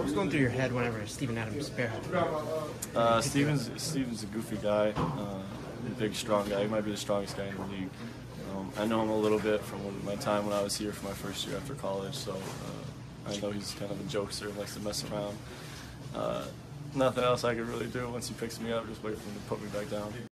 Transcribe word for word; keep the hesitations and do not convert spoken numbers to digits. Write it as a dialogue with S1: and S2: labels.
S1: was going through your head whenever Steven Adams spearheaded?
S2: Uh, Steven's Steven's a goofy guy, uh, a big, strong guy. He might be the strongest guy in the league. Um, I know him a little bit from my time when I was here for my first year after college, so uh, I know he's kind of a jokester and likes to mess around. Uh, nothing else I could really do once he picks me up, just wait for him to put me back down.